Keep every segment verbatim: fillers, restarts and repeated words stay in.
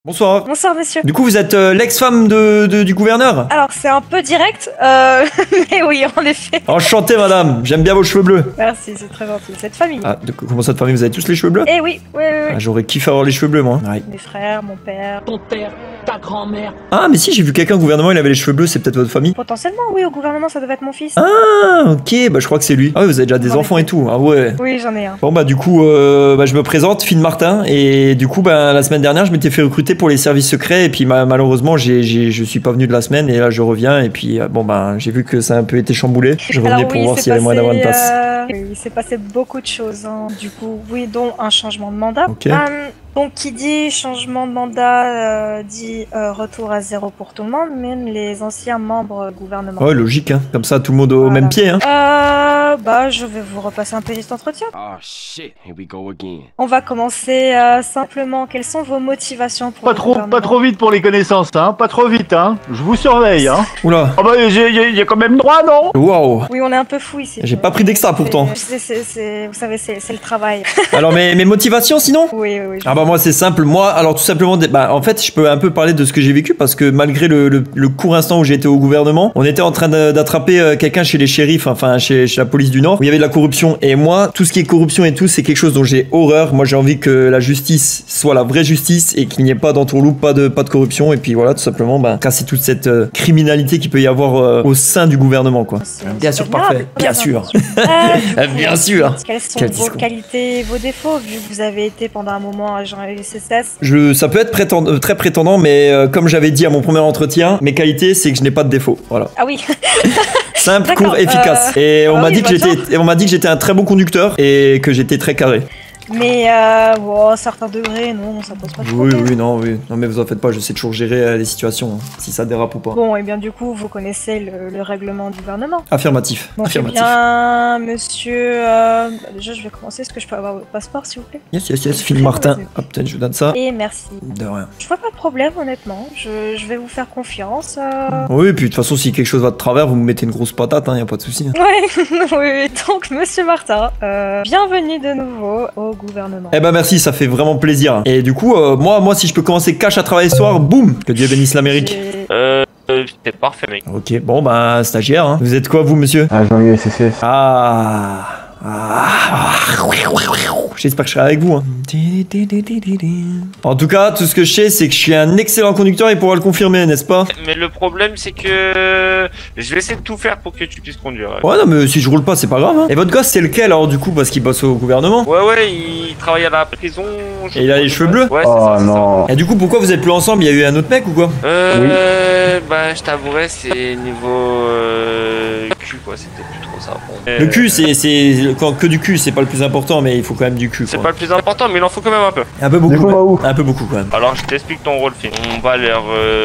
Bonsoir. Bonsoir monsieur. Du coup vous êtes euh, l'ex-femme de, de, du gouverneur? Alors c'est un peu direct, euh, mais oui en effet. Enchanté madame, j'aime bien vos cheveux bleus. Merci, c'est très gentil. Cette famille. Ah, de, comment ça de famille, vous avez tous les cheveux bleus? Eh oui, oui, oui, oui. Ah, j'aurais kiffé avoir les cheveux bleus moi. Ouais. Mes frères, mon père. Ton père, ta grand-mère. Ah mais si, j'ai vu quelqu'un au gouvernement, il avait les cheveux bleus, c'est peut-être votre famille? Potentiellement oui, au gouvernement ça devait être mon fils. Ah ok, bah je crois que c'est lui. Ah oui, vous avez déjà des Ouais. enfants et tout, ah ouais. Oui j'en ai un. Bon bah du coup, euh, bah, je me présente, Finn Martin, et du coup bah la semaine dernière je m'étais fait recruter pour les services secrets, et puis ma, malheureusement j'ai, j'ai, je suis pas venu de la semaine, et là je reviens, et puis euh, bon bah j'ai vu que ça a un peu été chamboulé, je revenais Alors, pour oui, voir il s'il y avait s'est moyen d'avoir une passé, place. euh, oui, il s'est passé beaucoup de choses, hein. Du coup, oui, dont un changement de mandat. Ok. Euh, donc, qui dit changement de mandat euh, dit euh, retour à zéro pour tout le monde, même les anciens membres gouvernementaux. Ouais logique, hein. Comme ça tout le monde au Voilà. même pied. Hein. Euh, bah, je vais vous repasser un petit entretien. Oh shit, here we go again. On va commencer euh, simplement. Quelles sont vos motivations pour Pas le trop, gouvernement? pas trop vite pour les connaissances, hein. Pas trop vite, hein. Je vous surveille, hein. Oula. Ah bah, il y, a quand même droit, non? Waouh. Oui, on est un peu fou ici. J'ai pas pris d'extra pourtant. C'est, c'est, c'est, vous savez, c'est, c'est le travail. Alors mes, mes motivations sinon? Oui, oui, oui. Ah bah moi c'est simple, moi alors tout simplement, bah en fait je peux un peu parler de ce que j'ai vécu parce que malgré le, le, le court instant où j'ai été au gouvernement, on était en train de- d'attraper euh, quelqu'un chez les shérifs, enfin chez, chez la police du Nord, où il y avait de la corruption, et moi tout ce qui est corruption et tout c'est quelque chose dont j'ai horreur. Moi j'ai envie que la justice soit la vraie justice et qu'il n'y ait pas d'entourloupe, pas de, pas de corruption, et puis voilà tout simplement bah, casser toute cette euh, criminalité qu'il peut y avoir euh, au sein du gouvernement quoi. C'est- Bien c'est sûr, grave. parfait, bien sûr. Euh, du coup, Bien sûr. Quelles sont Quel vos discours. qualités et vos défauts, vu que vous avez été pendant un moment agent S S S? Je, ça peut être prétend- euh, très prétendant, mais euh, comme j'avais dit à mon premier entretien, mes qualités, c'est que je n'ai pas de défaut. Voilà. Ah oui. Simple, D'accord, court, efficace. euh, Et on ah m'a oui, dit que bah j'étais, et on m'a dit que j'étais un très bon conducteur et que j'étais très carré. Mais euh, bon, à certains degrés, non, ça pose pas de Oui, problème. oui, non, oui. Non, mais vous en faites pas, je sais toujours gérer euh, les situations, hein, si ça dérape ou pas. Bon, et bien du coup, vous connaissez le, le règlement du gouvernement. Affirmatif. Donc, eh Affirmatif. bien, monsieur. euh, bah, déjà, je vais commencer. Est-ce que je peux avoir votre passeport, s'il vous plaît? Yes, yes, yes, Phil Martin. Hop, peut-être je vous donne ça. Et merci. De rien. Je vois pas de problème, honnêtement. Je, je vais vous faire confiance. euh. Oui, puis de toute façon, si quelque chose va de travers, vous me mettez une grosse patate, hein, y a pas de souci. hein. Ouais, oui, oui. Donc, monsieur Martin, euh, bienvenue de nouveau au gouvernement. Eh ben merci, ça fait vraiment plaisir. Et du coup, euh, moi, moi, si je peux commencer cash à travailler ce soir, boum, que Dieu bénisse l'Amérique. J'ai- Euh, euh, c'est parfait, mec. Ok, bon, bah, stagiaire, hein. Vous êtes quoi, vous, monsieur? Agent U S S S. Ah. Ah. J'espère que je serai avec vous. Hein. En tout cas, tout ce que je sais, c'est que je suis un excellent conducteur et pourra le confirmer, n'est-ce pas? Mais le problème, c'est que je vais essayer de tout faire pour que tu puisses conduire. Ouais, non, mais si je roule pas, c'est pas grave. Hein. Et votre gosse, c'est lequel alors, du coup, parce qu'il bosse au gouvernement? Ouais, ouais, il travaille à la prison. je Et il a crois, les de cheveux base. bleus? Ouais, c'est Oh ça, c'est non. Et du coup, pourquoi vous êtes plus ensemble? Il y a eu un autre mec ou quoi? ça. Euh, bah, je t'avouerais, c'est niveau euh, cul, quoi. C'était plus trop ça. Bon. Le Euh, cul, c'est c'est- quand que du cul, c'est pas le plus important, mais il faut quand même du cul. C'est quoi. pas le plus important, mais il en faut quand même un peu. Un peu beaucoup. Du coup, on va où? Un peu beaucoup quand même. Alors, je t'explique ton rôle, film. On va leur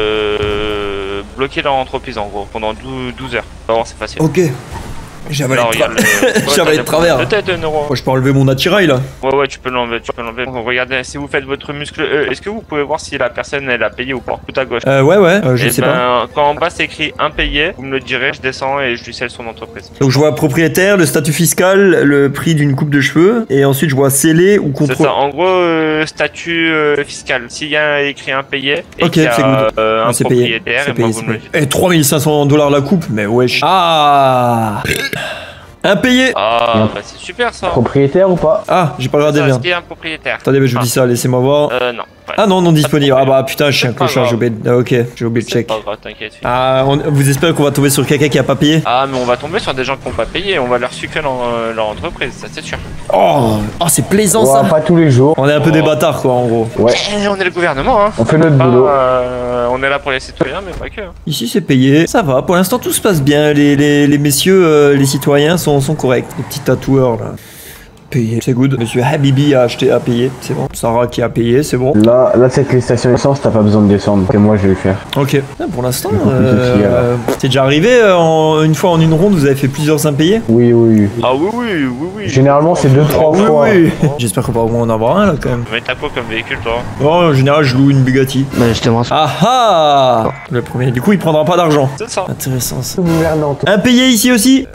euh, bloquer leur entreprise, en gros, pendant douze, douze heures. Alors, c'est facile. Ok. J'avais Alors, les regarde, le- J'avais ouais, de t'as travers. des- Peut-être un euro. Moi, je peux enlever mon attirail là. Ouais, ouais, tu peux l'enlever, tu peux l'enlever. Regardez, si vous faites votre muscle, euh, est-ce que vous pouvez voir si la personne elle a payé ou pas? Tout à gauche. Euh, ouais, ouais, euh, je Eh sais ben, pas. quand en bas c'est écrit impayé, vous me le direz, je descends et je lui scelle son entreprise. Donc, je vois propriétaire, le statut fiscal, le prix d'une coupe de cheveux, et ensuite je vois scellé ou C'est contrôle. ça, en gros, euh, statut euh, fiscal. S'il y a écrit impayé et Ok, qu'il y a c'est good. euh, Ah, un c'est payé. propriétaire, C'est et payé, moi c'est vous me le payé. dites. Et trois mille cinq cents dollars la coupe, mais wesh. Ah. Impayé. Ah, bah c'est super ça. Propriétaire ou pas? Ah, j'ai pas regardé Ça, bien. Est-ce qu'il y a un propriétaire? Attendez, mais je vous dis ça, laissez-moi voir. Euh, non. Ouais. Ah non, non disponible. Ah bah putain, je suis un C'est pas clochard, j'ai grave. oublié. de- ah, ok, j'ai oublié de C'est check. pas grave, t'inquiète. fille. Ah, on- vous espérez qu'on va tomber sur quelqu'un qui a pas payé? Ah, mais on va tomber sur des gens qui n'ont pas payé, on va leur sucrer leur, euh, leur entreprise, ça c'est sûr. Oh, oh c'est plaisant Ouais, ça. pas tous les jours. On est un peu Oh. des bâtards quoi en gros. Ouais. Eh, on est le gouvernement, hein. On fait notre Pas, boulot. euh, on est là pour les citoyens, mais pas que. hein. Ici c'est payé, ça va, pour l'instant tout se passe bien, les, les, les messieurs, euh, les citoyens sont, sont corrects. Les petits tatoueurs là. Payé, c'est good. Monsieur Habibi a acheté, a payé, c'est bon. Sarah qui a payé, c'est bon. Là, là c'est que les stations essence, t'as pas besoin de descendre. Et moi, je vais le faire. Ok. Ah, pour l'instant, Le compliqué aussi, euh, c'est déjà arrivé euh, en, une fois en une ronde, vous avez fait plusieurs impayés? Oui, oui, oui. Ah oui, oui, oui, oui. Généralement, c'est deux, trois Oui, fois. oui. J'espère qu'on va au moins en avoir un là quand même. Mais t'as quoi comme véhicule, toi? Bon, en général, je loue une Bugatti. Bah, justement, Ah ah. Le premier. Du coup, il prendra pas d'argent. C'est ça. Intéressant ça. gouvernante. Impayé ici aussi.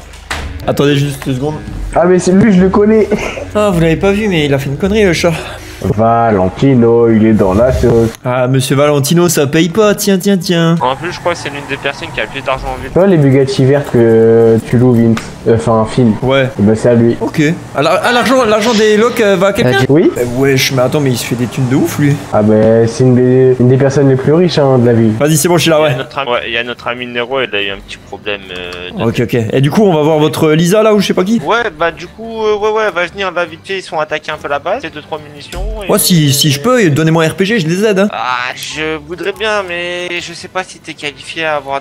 Attendez juste deux secondes. Ah, mais c'est lui, je le connais. Ah, vous l'avez pas vu, mais il a fait une connerie le chat. Valentino, il est dans la sauce. Ah, monsieur Valentino, ça paye pas, tiens, tiens, tiens. En plus, je crois que c'est l'une des personnes qui a le plus d'argent en ville. Tu vois les Bugatti vertes que tu loues, Vince, euh, enfin, Phil. Ouais. Et bah, c'est à lui. Ok. Alors, ah, l'argent, l'argent des locs euh, va à quelqu'un? Oui. Eh, wesh, mais attends, mais il se fait des thunes de ouf, lui. Ah bah, c'est une des, une des personnes les plus riches hein, de la ville. Vas-y, c'est bon, je suis là, Il y a ouais. notre ami, ouais, il y a notre ami Nero, il a eu un petit problème. Euh, de... Ok, ok. Et du coup, on va voir votre Lisa, là, ou je sais pas qui? Ouais, bah du coup, euh, ouais, ouais, elle va venir là vite fait, ils sont attaqués un peu la base, c'est deux trois munitions. Et... Ouais, si, si je peux, donnez-moi un R P G, je les aide, hein. Ah, je voudrais bien, mais je sais pas si t'es qualifié à avoir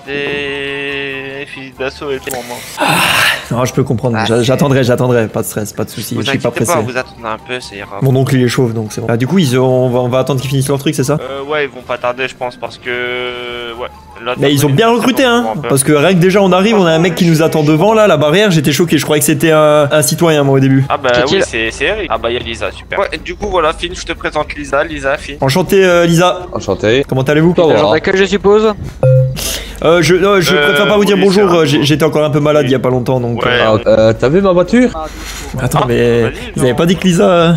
des fusils d'assaut et tout en main. Non, je peux comprendre. Ah, J'a- c'est- j'attendrai, j'attendrai, pas de stress, pas de soucis. Vous Je suis pas inquiétez pressé. pas, vous attendez un peu, ça ira. Mon oncle, il est chauve, donc c'est bon. Ah, du coup, ils ont, on, va, on va attendre qu'ils finissent leur truc, c'est ça? Euh, ouais, ils vont pas tarder, je pense, parce que. Ouais. l'autre Mais ils ont personne, bien il- recruté, on hein. voit un peu. Parce que rien que déjà, on arrive, on a un mec qui nous attend devant, là, la barrière. J'étais choqué, je croyais que c'était un, un citoyen, moi, au début. Ah bah C'est qui, oui, là c'est c'est Eric. Ah bah y'a Lisa, super. Ouais, du coup, voilà, Finn, je te présente Lisa, Lisa, Finn. Enchanté, euh, Lisa. Enchanté. Comment allez-vous? Ça va. Agent d'accueil, je suppose. Euh, je, non, je Euh, préfère pas vous dire oui, bonjour, c'est un- euh, j'ai- j'étais encore un peu malade il y a pas longtemps, donc... Ouais. euh, Ah, euh, t'as vu ma voiture? Attends, Ah, mais vas-y, vous non. avez pas dit que Lisa... euh,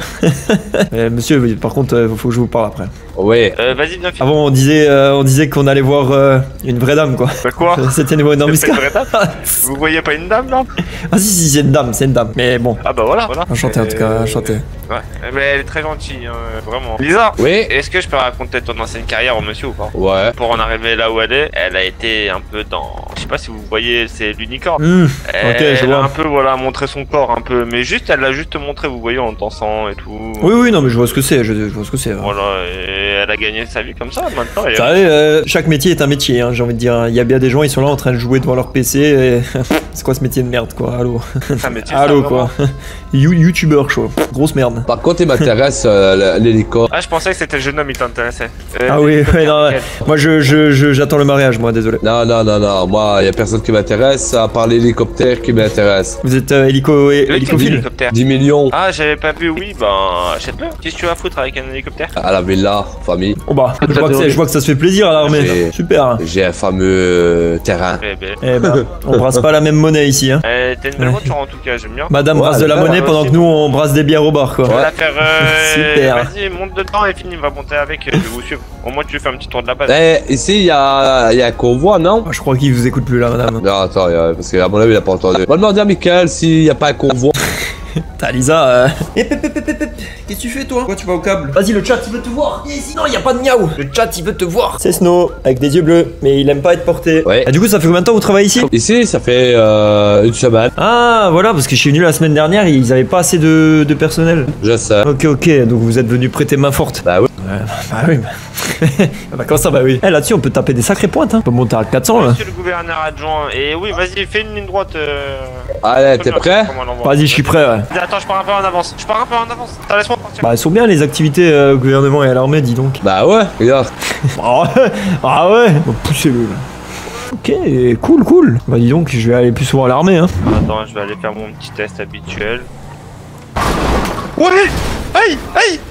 euh, monsieur, oui, par contre, euh, faut que je vous parle après. Ouais. Euh, vas-y, viens, Finn. Avant, on disait, euh, on disait qu'on allait voir euh, une vraie dame, quoi. Bah quoi? C'était une vraie C'est pas dame. une vraie dame? Vous voyez pas une dame là? Ah si, si, c'est une dame, c'est une dame. Mais bon, Ah bah voilà, voilà. enchanté en tout cas, Euh, enchanté. Ouais, mais elle est très gentille, hein, vraiment. Lisa, Oui. est-ce que je peux raconter ton ancienne carrière au monsieur ou pas? Ouais. Pour en arriver là où elle est, elle a été un peu dans... Je sais pas si vous voyez, c'est l'unicorne. Hmm, Elle, je elle vois. a un peu, voilà, montré son corps un peu, mais juste, elle l'a juste montré, vous voyez, en dansant et tout. Oui, oui, non, mais je vois ce que c'est, je, je vois ce que c'est. ouais. Voilà, et elle a gagné sa vie comme ça, maintenant. Elle est- Vous savez, euh, chaque métier est un métier, hein, j'ai envie de dire. Il y a bien des gens, ils sont là en train de jouer devant leur P C. Et... c'est quoi ce métier de merde, quoi? Allô? c'est un métier, ça, Allô, vraiment. quoi? You- Youtubeur, chaud. Grosse merde. Par contre, il m'intéresse euh, l'hélico. Ah, je pensais que c'était le jeune homme, il t'intéressait. Euh, Ah oui, ouais, non, ouais. lequel? Moi, je, je, je- j'attends le mariage, moi, désolé. Non, non, non, non. Moi, y a personne qui m'intéresse, à part l'hélicoptère qui m'intéresse. Vous êtes euh, hélico, hé- Le hélicophile? hélicoptère. dix millions Ah, j'avais pas vu, oui, ben, achète-le. Qu'est-ce que tu vas foutre avec un hélicoptère? à la villa, famille. Oh bah, je vois, que c'est- je vois que ça se fait plaisir à l'armée. J'ai- Super. J'ai un fameux euh, terrain. Eh ben, Eh ben, on brasse pas la même monnaie ici, hein. euh, t'as une belle Ouais. voiture en tout cas, j'aime bien. Madame Ouais, brasse de la ouais, monnaie ouais, pendant aussi. que nous on brasse des bières au bar, quoi. On va la faire. Euh... Super. Vas-y, monte dedans et fini, va monter avec. euh, Je vais vous suivre. Au moins, tu fais un petit tour de la base. Eh, ici, il y a, y a un convoi, non? Ah, je crois qu'il vous écoute plus là, madame. Non, attends, y a- parce qu'à mon avis, il a pas entendu. On va demander à Michael s'il y a pas un convoi. T'as Lisa, euh... Hep, hep, hep, hep, hep. Qu'est-ce que tu fais, toi? Pourquoi tu vas au câble? Vas-y, le chat, il veut te voir. Viens ici. Non, y a pas de miaou. Le chat, il veut te voir. C'est Snow, avec des yeux bleus, mais il aime pas être porté. Ouais. Ah, du coup, ça fait combien de temps que vous travaillez ici? Ici, ça fait euh, une semaine. Ah, voilà, parce que je suis venu la semaine dernière, ils avaient pas assez de, de personnel. Je sais. Ok, ok, donc vous êtes venu prêter main forte. Bah oui. Bah oui, bah... bah comment ça, bah oui. Eh, là-dessus, on peut taper des sacrées pointes, hein. On peut monter à quatre cents, là. Monsieur le gouverneur adjoint. Et oui, vas-y, fais une ligne droite. Euh... Allez, t'es prêt? Comment on l'envoie. Vas-y, je suis prêt, ouais. Attends, je pars un peu en avance. Je pars un peu en avance. Attends, laisse-moi partir. Bah, elles sont bien les activités euh, au gouvernement et à l'armée, dis donc. Bah ouais, regarde. Ah ouais, ah ouais. Bon, poussez-le, là. Ok, cool, cool. Bah, dis donc, je vais aller plus souvent à l'armée, hein. Attends, je vais aller faire mon petit test habituel. Ouais. Aïe, aïe.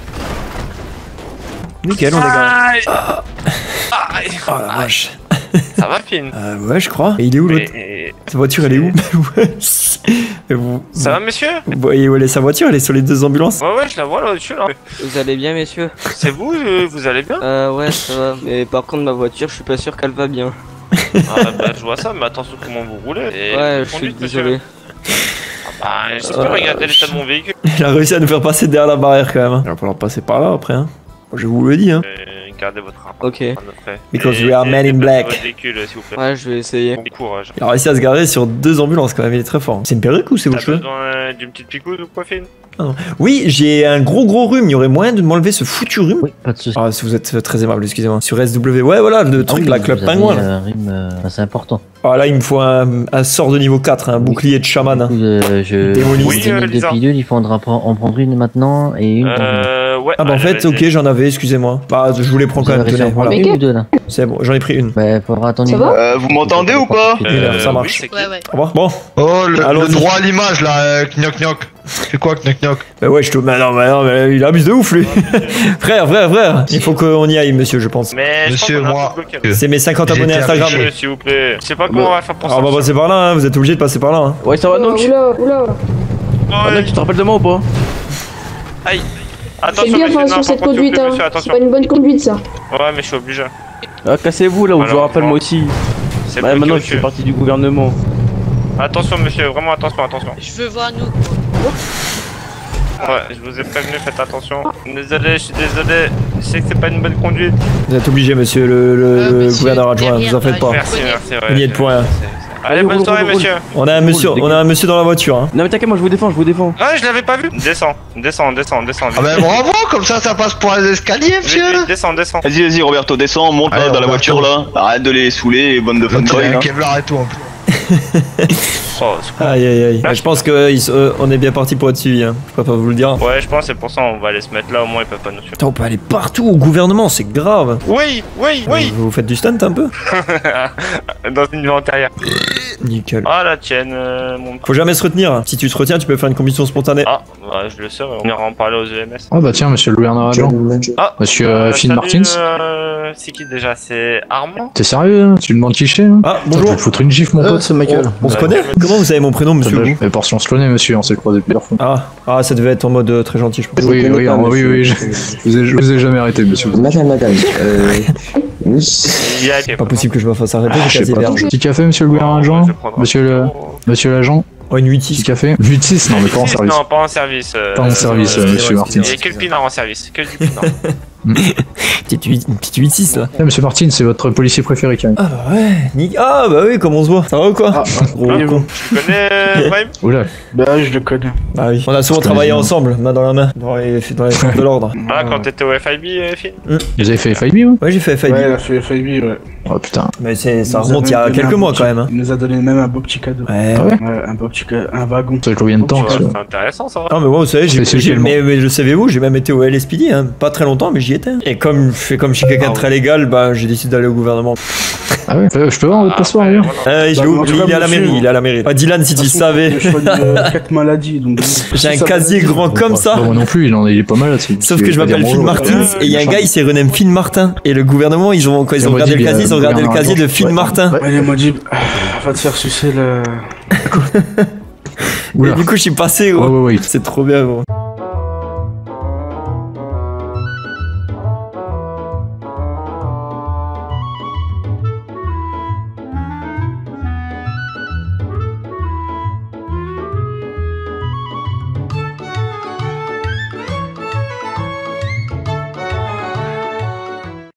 Nickel, on est gars. Aïe. Aïe. Oh la vache. Ça va, Finn? Euh, ouais, je crois. Et il est où, l'autre? Et- Sa voiture, elle est où? Ouais. Mais vous, Ça va, monsieur? vous voyez où elle est, sa voiture? Elle est sur les deux ambulances. Ouais, ouais, je la vois là-dessus, là. Vous allez bien, messieurs? C'est vous, euh, vous allez bien? Euh, ouais, ça va. Mais par contre, ma voiture, je suis pas sûr qu'elle va bien. Ah, bah, je vois ça, mais attention comment vous roulez. Et Ouais, vous je suis conduisez, monsieur. désolé. Bah, j'espère Euh, regarder l'état de mon véhicule. Il a réussi à nous faire passer derrière la barrière, quand même. Hein. Il va falloir passer par là, après, hein. Je vous le dis, hein. Euh, Gardez votre arme. Ok. à notre frais. Because Et- we are et men in déplacez black. votre véhicule, s'il vous plaît. Ouais, je vais essayer. Bon courage. Il a réussi à se garer sur deux ambulances, quand même. Il est très fort. C'est une perruque ou c'est T'as autre chose? besoin d'une petite picouse ou quoi, Finn? Oui, j'ai un gros gros rhume. Il y aurait moyen de m'enlever ce foutu rhume? Oui, pas de soucis. Ah, si vous êtes très aimable, excusez-moi. Sur S W, ouais, voilà, le truc, Ah oui, là, Club vous avez Pingouin. là. un rime euh, assez important. Ah, là, il me faut un, un sort de niveau quatre, un bouclier de chaman. Hein. Du coup, euh, je Démoniste. Oui, j'ai euh, mis Lisa. deux pilules, il faudra en en prendre une maintenant et une. pour- Euh, ouais. Ah, bah en allez, fait, ok, vas-y. j'en avais, excusez-moi. Bah, je vous les prends Vous quand avez même, réussi à tenez. en prendre Voilà. une ou deux là? C'est bon, j'en ai pris une. Bah, faudra attendre Ça une. va Euh, vous m'entendez ou pas? Euh, ça oui, marche. c'est qui? Ouais, ouais. Au revoir. Bon, Oh, le, le Allons-y. droit à l'image là, euh, knock knock. C'est quoi knock knock? bah ouais, je te. Mais non, mais non, mais il abuse de ouf, lui. frère, frère, frère. Il faut qu'on y aille, monsieur, je pense. Mais je Monsieur, pense qu'on a un moi, peu bloqué, là. C'est mes cinquante J'ai abonnés été Instagram. affiché. Monsieur, s'il vous plaît. Je sais pas comment on va faire pour Ah, on va ça. passer par là, hein. Vous êtes obligé de passer par là. Hein. Ouais, ça va donc? Oula, oula. Ah, tu te rappelles de moi ou pas? Aïe. Attention, Fais bien monsieur, attention non, sur cette par contre, conduite, s'il vous plaît, hein. monsieur, C'est attention. pas une bonne conduite, ça. Ouais, mais je suis obligé. Ah, cassez-vous là, ou je vous rappelle moi aussi. C'est Bah, bloqué maintenant, au je fais cul. partie du gouvernement. Attention, monsieur, vraiment attention, attention. Je veux voir nous. Ouais, je vous ai prévenu, faites attention. Désolé, je suis désolé. Je sais que c'est pas une bonne conduite. Vous êtes obligé, monsieur le, le, Euh, le monsieur, gouverneur adjoint, derrière, vous en faites là, pas. Merci, merci, ouais. Vous n'y êtes pour rien. Allez, bonne roule, soirée, roule, monsieur. On a un monsieur, on a un monsieur dans la voiture. Hein. Non, mais t'inquiète, moi je vous défends, je vous défends. Ah, je l'avais pas vu. Descends, descends, descends, descends. Ah bah bravo, comme ça ça passe pour les escaliers, Vite, monsieur. vite, descends, desends. Vas-y, vas-y, Roberto, descends, monte Allez, là, dans la Roberto. voiture là. Arrête de les saouler, les bonnes de Donc il fanboy a un là. Kevlar et tout en plus. Oh, c'est cool. Aïe aïe aïe. Je pense que ils sont- euh, on est bien parti pour être suivi. Hein. Je préfère vous le dire. Ouais, je pense que c'est pour ça on va aller se mettre là, au moins ils peuvent pas nous suivre. Putain, on peut aller partout au gouvernement, c'est grave. Oui, oui, oui. Vous, vous faites du stunt un peu? Dans une vue antérieure. Nickel. Ah, la tienne, euh, mon. Faut jamais se retenir. Si tu te retiens, tu peux faire une combustion spontanée. Ah, ouais, je le sais, on ira en parler aux E M S. Oh bah tiens, monsieur le gouverneur adjoint. Ah, Monsieur euh, Finn salut, Martins. euh, c'est qui déjà? C'est Armand? T'es sérieux, hein? Tu demandes qui je suis, hein? Ah, Attends, je bonjour. vais te foutre une gifle, mon pote. c'est Michael. On, on se connaît? Comment vous savez mon prénom, monsieur Gou? Mais portion se connaît, monsieur, on s'est croisé plusieurs fois. Ah, ah, ça devait être en mode euh, très gentil, je pense. Oui, oui, pas, oui, oui, monsieur. oui, je je vous ai, je vous ai jamais arrêté, monsieur. Madame, madame. Euh... oui. Il y a Pas possible que je me fasse arrêter, Ah, j'ai je sais quasi pas. vierge. Petit café, monsieur le gouverneur adjoint? Je vais prendre un Monsieur le, petit monsieur l'agent? Oh, une huit Petit six. café? huit six? Non, mais pas en service. Non, pas en service. euh, Pas en service, euh, euh, monsieur Martins. Il y a que le pinard en service, que du pinard. Petite huit- Une petite huit six là. Eh, monsieur Martins, c'est votre policier préféré, quand même. Ah bah ouais, nick. Ah bah oui, comme on se voit. Ça va ou quoi? Gros Ah, con. Tu connais euh, Vibe? Oula. Bah, je le connais. Bah oui. On a souvent Je connais travaillé bien. ensemble, main dans la main, dans les, dans les forces de l'ordre. Ah, quand t'étais au F I B, euh, Finn? Vous avez fait F I B, vous? Ouais, j'ai fait F I B. Ouais, il a fait F I B, ouais. Oh putain. Mais c'est, ça Il nous remonte il y a avait donné quelques un mois beau quand petit- même. Hein. Il nous a donné même un beau petit cadeau. Ouais. Ah ouais? Ouais, un beau petit cadeau, un wagon. Ça fait combien de temps, Ouais, ça? c'est intéressant ça. Ah mais moi vous savez, j'ai, C'est- c'est j'ai- quel mais, mais le savez-vous, j'ai même été au L S P D, hein. Pas très longtemps, mais j'y étais. Et comme je fais comme je suis quelqu'un de très légal, bah j'ai décidé d'aller au gouvernement. Ah ouais? Euh, Je peux voir votre passeport, Après, d'ailleurs? voilà. Euh, je Bah, l'ai en tout oublié, cas, il est à la monsieur, mairie, il est à la mairie. Ah, Dylan, si tu le savais. Je choisis euh, quatre maladies, donc. J'ai un casier grand comme ça. Bah, moi non plus, il, en est, il est pas mal, là. c'est- Sauf c'est- que je pas dire m'appelle Phil bonjour. Martins et il y a un gars, il s'est renommé Phil Martin. Et le gouvernement, ils ont, quand ils Et ont moi, regardé dit, le casier, euh, ils ont regardé le gouverneur casier de adjoint. Phil Ouais. Martin. Allez, moi, dit, va te faire sucer le. Et Oula. du coup, je suis passé, Ouais, gros. ouais, ouais. C'est trop bien, gros.